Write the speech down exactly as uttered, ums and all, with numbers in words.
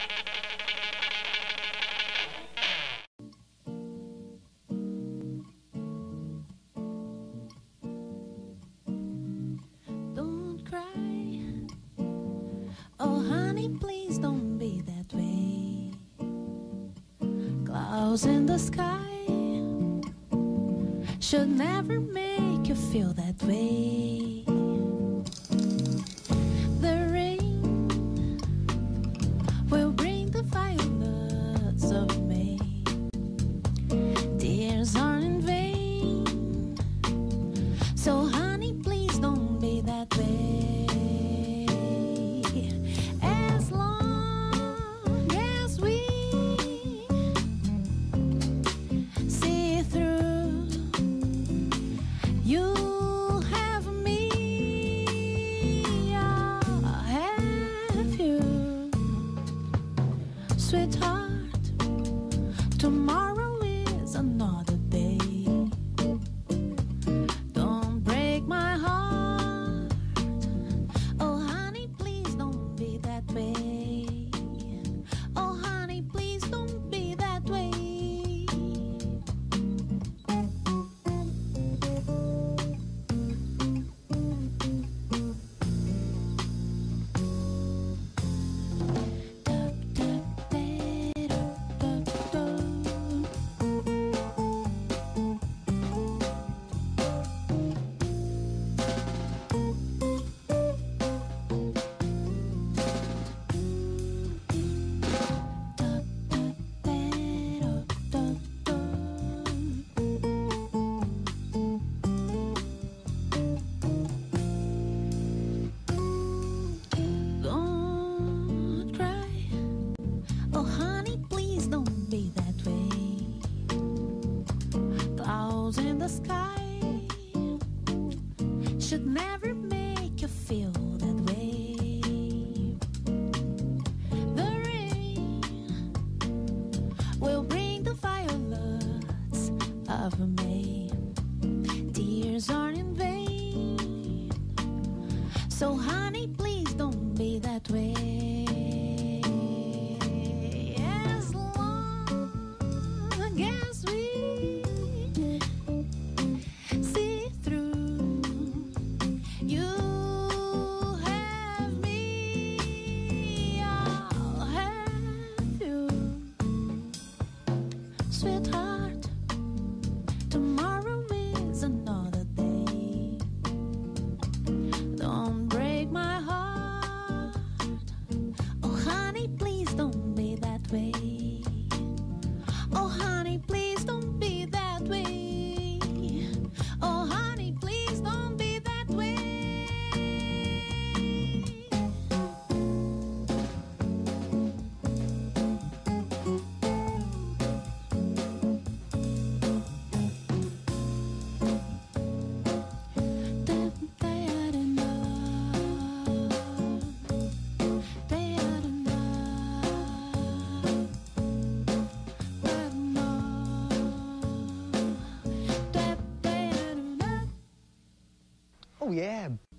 Don't cry. Oh, honey, please don't be that way. Clouds in the sky should never make you feel that way. The rain will bring the violets of May. Tears aren't in vain. So honey, please don't be that way. As long as we see through, you'll have me, I'll have you. Sweetheart, tomorrow is another day. Don't break my heart. Oh, honey, please don't be that way. Oh, honey, please don't be that way. Don't cry. Oh, honey, please don't be that way. Clouds in the sky should never make you feel that way. The rain will bring the violets of May. Tears aren't in vain. So honey, please don't be that way. As long as we see through, you have me, I'll have you. Sweetheart, tomorrow is another day. Don't break my heart. Oh, honey, please don't be that way. Oh, honey, please don't be that way. Oh, honey, please don't be that way. Oh yeah,